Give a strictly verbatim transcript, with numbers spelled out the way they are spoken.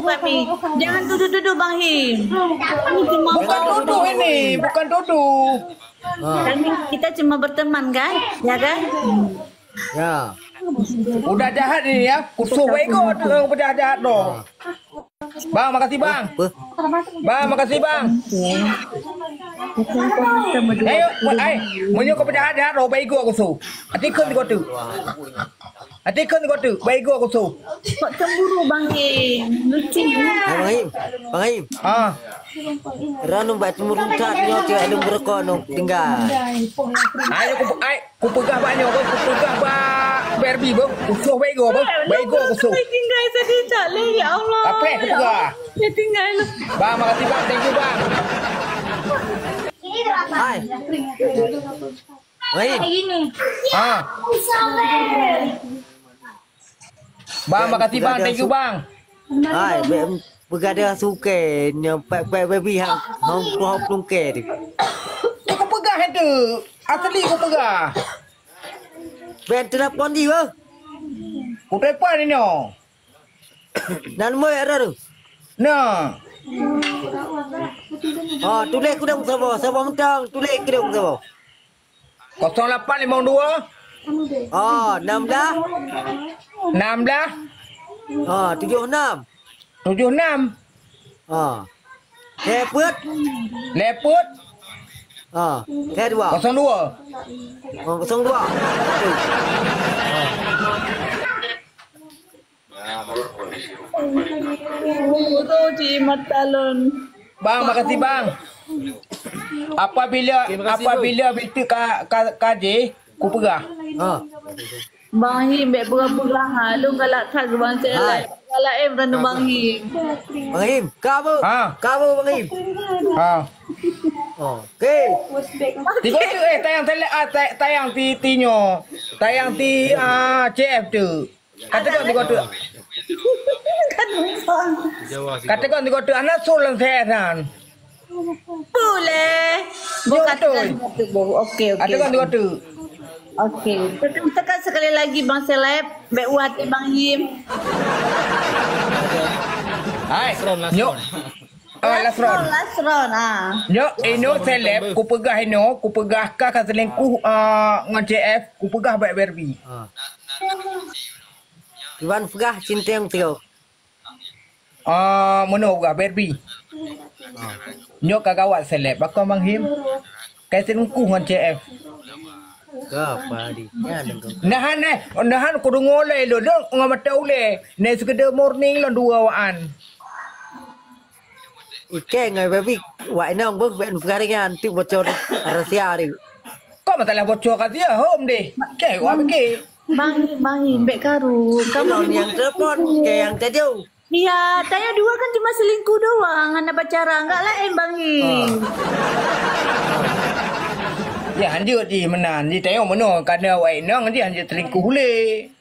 kami. Jangan tuduh-tuduh Bang Him. Ini cuma Bukan tuduh ini, bukan tuduh. kami, kita cuma berteman kan? Ya kan? Ya. Udah jahat ini ya. Kusuh baik kau tu udah jahat dong. Bang, makasih bang. Apa? Bang, makasih bang. Ayo, ai, munyo kau jahat jahat dong baik gua kusuh. Ati kan gua tu. Ati kan gua tu, baik gua kusuh. Kok cemburu Bang Him? Lucu. Bang Haim. Bang Haim. Ah. Ranu bat muruntat nyo ti ada berkono tinggal. Ayo ku ai, ku pegah banyak kau, ku pegah ba Barbie bang. Kusuh baik gua bang. Baik gua kusuh. Saya tinggal sedih cale ya Allah. Apa ku pegah? Saya tinggal. Bang, makasih bang. Thank you bang. Hai. Bang Haim. Ah. Bang, makasih bang. Thank you bang. Hai, be bergada suke nyampak pe baby hang hang hang plungke tu. Aku pegah itu. Asli aku pegah. Ben telefon di ke? Ku telepon ini. No. Dan mo era tu. Nah. Oh, tulis ku dah sabo, sabo mentang, tulis ku dah sabo. kosong lapan lima dua Oh, enam dah. enam belas Oh, tujuh enam. tujuh enam Oh. Leput. leput Oh, ke dua. kosong dua Oh, kosong dua. Foto di Matalon. bang, makasih bang. Apabila apabila itu ka ka kaje ku pegah. Oh. Bang Him be pura-pura ha lu galak thag bang Hai. celai. Galak em ranu Bang Him. Bang Haim, kamu. Ha. Kamu Bang Haim. Ha. Oh, okey. Tiga tu eh tayang tele ah tay- tayang ti tinyo. Tayang ti ah C F tu. Kata kau tiga tu. Kan usah. Kata kau tiga tu anak solan sehan. Boleh. Bukan Betul. okey Kata okey. kau tiga tu. Okey. Tekan tekan sekali lagi Bang Seleb. Be uat Bang Him. Hai. Nyok. Ah, last round. Last round ah. Yo, ino seleb, ku pegah ino, ku pegah ka ka selingkuh uh, dengan C F, ku pegah baik Barbie. Ah. Iwan Fugah cinta yang tio. Ah, uh, mono pegah Barbie. Nyo ka gawat seleb, aku Bang Him. Kai selingkuh dengan C F. Ke apa di? Ya dengko. Nahan eh, nahan ku ngoleh lo, dong ngamata ule. Ne sekedar morning lo dua waan. Ike ngai baby, wak nong buk ben Fugaringan tu bocor rahasia ni. Kau masalah bocor kat dia, home deh. Kai gua fikir. Bang Him, Bang Him, be karu. Kamu Kamu yang telepon, ke yang tadi. iya, tanya dua kan cuma selingkuh doang, anak pacaran enggak lah em Bang Him. Ya, dia di menan, di tengok mono kerana awak nang dia hanya selingkuh le.